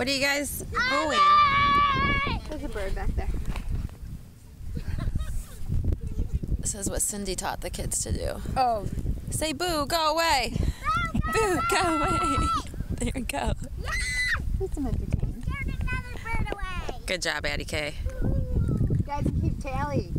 What are you guys booing? There's a bird back there. This is what Cindy taught the kids to do. Oh. Say boo, go away. Boo, go away. There you go. Keep them entertained. Scared another bird away. Good job, Addie K. You guys can keep tally.